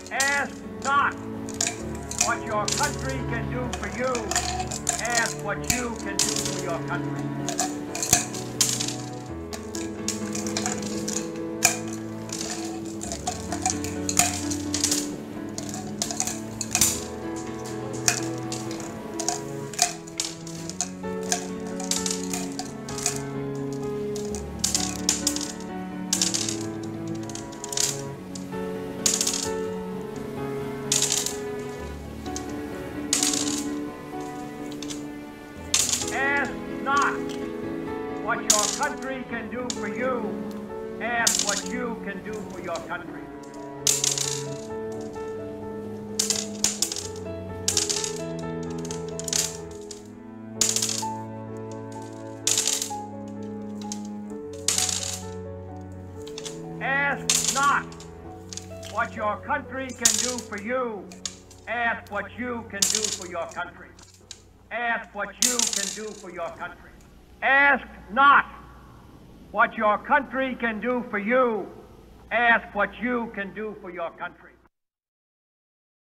Ask not what your country can do for you. Ask what you can do for your country. Ask not what your country can do for you. Ask what you can do for your country. Ask not what your country can do for you. Ask what you can do for your country. Ask what you can do for your country. Ask not what your country can do for you. Ask what you can do for your country.